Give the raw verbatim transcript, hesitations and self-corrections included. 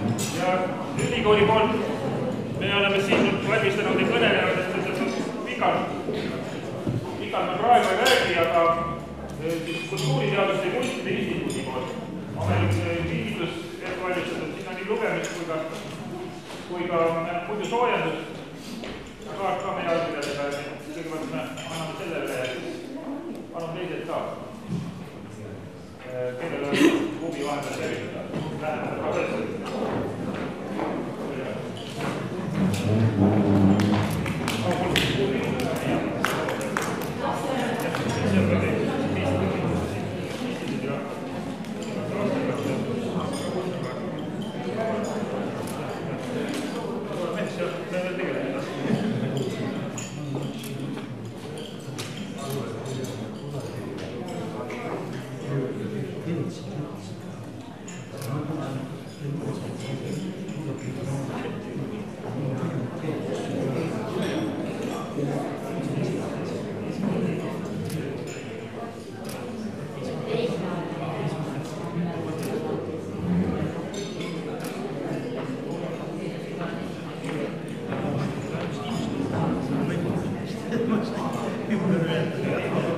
Ja ülikooli poolt me oleme siin valmistanud ja kõnelenud, et pikalt, pikalt ma praegu ei räägi, aga kultuuriteaduste ja kunstide instituudi poolt on meil kiitus ette valmistatud, siin on nii lugemist kui ka, kui ka muidu soojendus. Ka, ka meie allkirjadega, kõigepealt me anname sellele ja palun teised ka. Kellel on huvi vahepeal tervitada. Läheme protsessi. People are